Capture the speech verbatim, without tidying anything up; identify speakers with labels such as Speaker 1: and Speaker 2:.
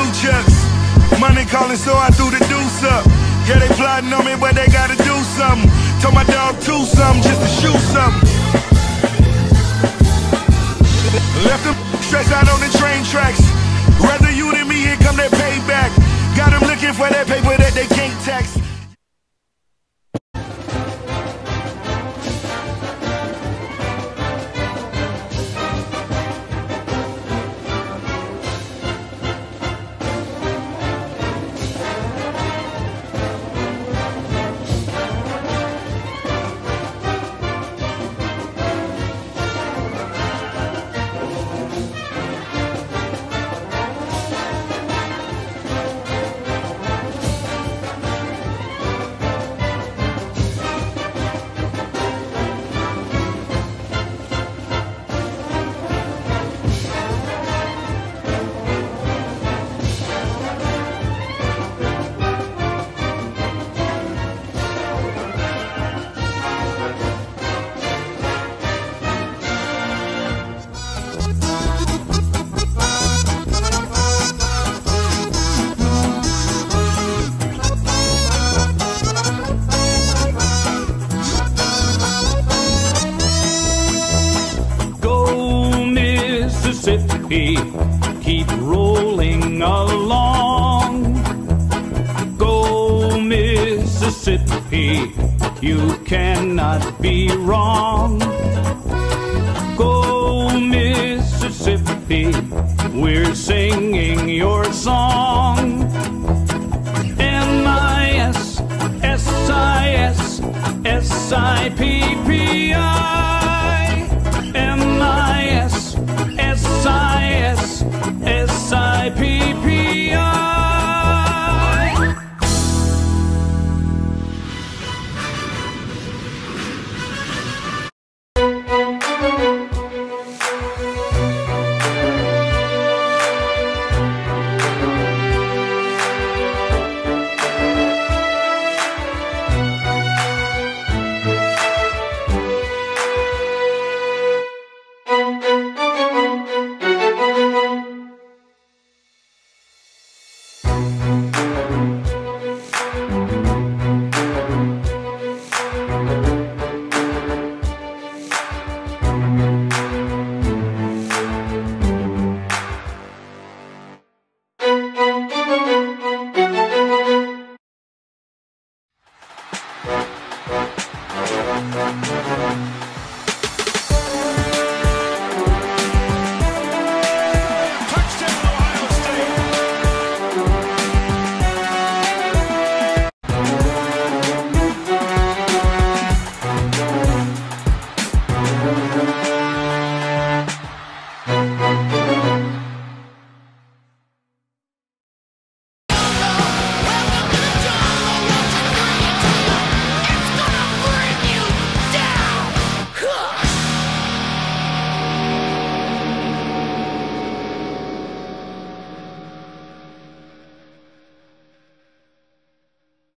Speaker 1: blue chucks. Money calling, so I threw the deuce up. Yeah, they plotting on me, but they gotta do something. Told my dog to something just to shoot something. Left them stretched out on the train tracks. Rather you than me, here come that payback. Got them looking for that paper that they can't tax.
Speaker 2: Keep rolling along. Go Mississippi, you cannot be wrong. Go Mississippi, we're singing your song. M I S S I S S I P P I M I S S I